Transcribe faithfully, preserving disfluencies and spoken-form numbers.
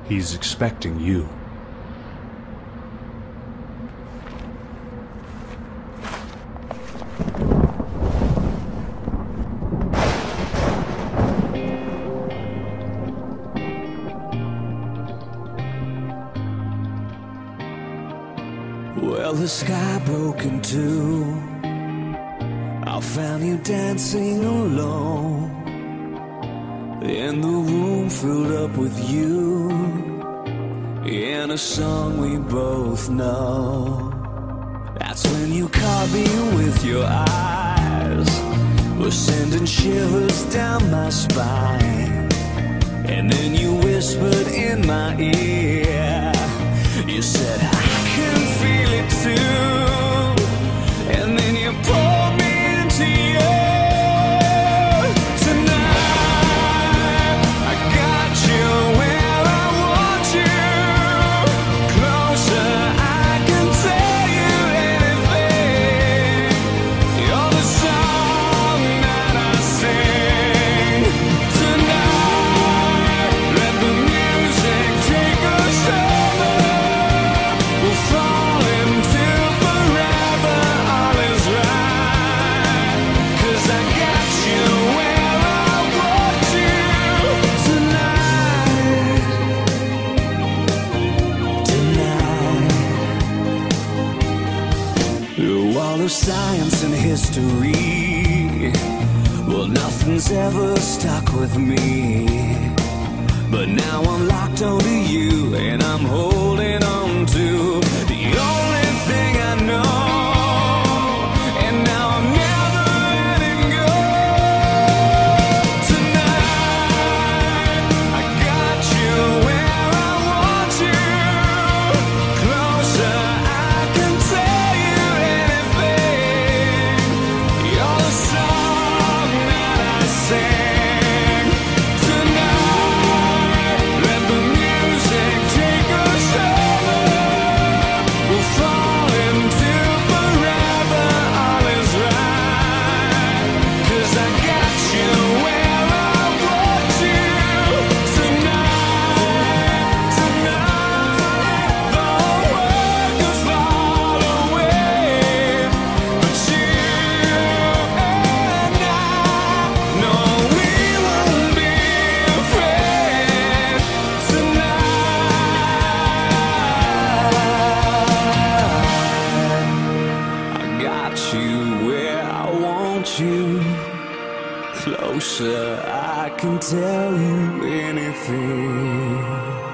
He's expecting you. Well, the sky broke in two. I found you dancing alone, and the room filled up with you, in a song we both know. That's when you caught me with your eyes, were sending shivers down my spine. And then you whispered in my ear, you said, I can feel it too. And then you pulled me into you. Tonight I got you where I want you. Closer, I can tell you anything. You're the song that I sing. Tonight, let the music take us over. We'll fall into forever, all is right. 'Cause I got you where I want you. Tonight, tonight. Through all of science and history, well, nothing's ever stuck with me. But now I'm locked onto you, and I'm holding on to the only thing I know. And now I'm never letting go. Tonight I got you where I want you. Closer, I can tell you anything. You're the song that I sing. Tonight, let the music take us over. We'll fall into forever, all is right. 'Cause I got you where I want you. Tonight, tonight, the world could fall away, but you and I know we won't be afraid. Tonight, I got you where I want you. Closer, I can tell you anything.